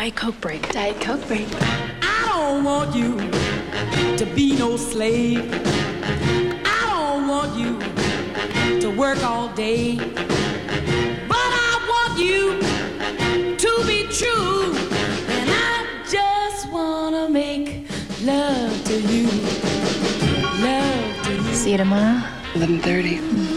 Diet Coke break. Diet Coke break. I don't want you to be no slave. I don't want you to work all day. But I want you to be true. And I just wanna make love to you. Love to you. See you tomorrow. 11:30.